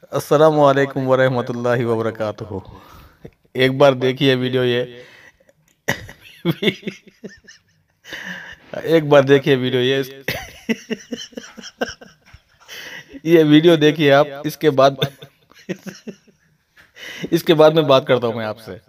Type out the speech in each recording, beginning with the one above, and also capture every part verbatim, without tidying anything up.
अस्सलामु अलैकुम वरहमतुल्लाहि वबरकातुहू। एक बार देखिए वीडियो ये एक बार देखिए वीडियो ये ये वीडियो देखिए आप। इसके बाद इसके बाद में बात करता हूँ मैं आपसे।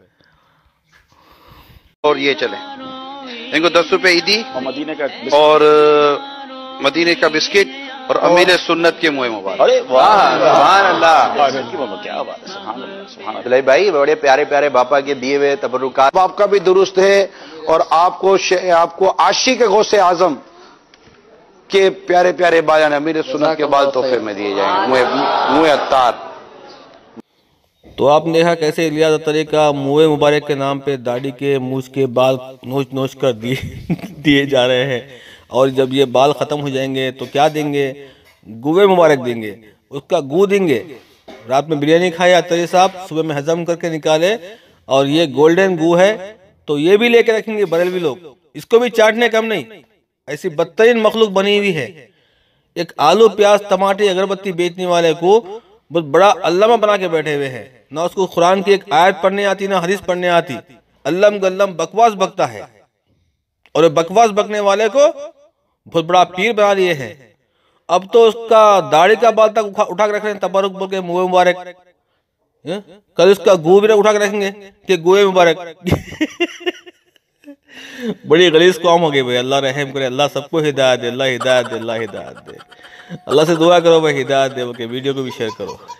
और ये चले इनको दस रुपए ईदी और मदीने का और मदीने का बिस्किट और अमीर सुन्नत के मुँह मुबारक। अरे वाह सुभान अल्लाह, क्या बात है, सुभान अल्लाह सुभान अल्लाह। भाई बड़े प्यारे प्यारे बापा के दिए हुए तबरुकात आपका भी दुरुस्त है और आपको आपको आशिक गौसे आजम के प्यारे प्यारे बाल अमीर सुन्नत के बाल तोहफे में दिए जाएंगे। मुँह अत्तार। तो आपने देखा कैसे इलियास अतरी का मुँह मुबारक के नाम पे दाढ़ी के मूछ के बाल नोच नोच कर दिए दिए जा रहे हैं। और जब ये बाल ख़त्म हो जाएंगे तो क्या देंगे? गुवे मुबारक देंगे, उसका गू देंगे। रात में बिरयानी खाए अतरी साहब, सुबह में हजम करके निकाले, और ये गोल्डन गू है तो ये भी लेके रखेंगे बरेलवी लोग, इसको भी चाटने कम नहीं। ऐसी बदतरीन मखलूक बनी हुई है। एक आलू प्याज टमाटर अगरबत्ती बेचने वाले को बहुत बड़ा अल्लामा बना के बैठे हुए हैं। ना उसको कुरान की एक आयत पढ़ने आती ना हदीस पढ़ने आती। अल्लम गल्लम बकवास बकता है, और बकवास बकने वाले को बहुत बड़ा पीर बना लिए हैं। अब तो उसका दाढ़ी का बाल तक उठा के रख रहे हैं तबरुक बोल के मुँह मुबारक। कल उसका गू भी रख के रखेंगे कि गुए मुबारक। बड़ी गलीज कौम हो गई भाई। अल्लाह रहम करे, अल्लाह सबको हिदायत दे, अल्लाह हिदायत दे, अल्लाह हिदायत दे। अल्लाह से दुआ करो भाई हिदायत दे। वीडियो को भी शेयर करो।